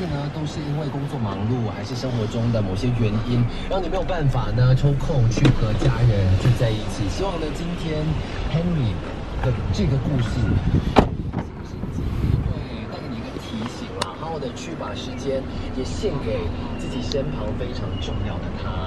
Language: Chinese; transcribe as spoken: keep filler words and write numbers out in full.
呢，都是因为工作忙碌，还是生活中的某些原因，让你没有办法呢抽空去和家人聚在一起。希望呢，今天 Henry 的这个故事，会带给你一个提醒啦，好好的去把时间也献给自己身旁非常重要的他。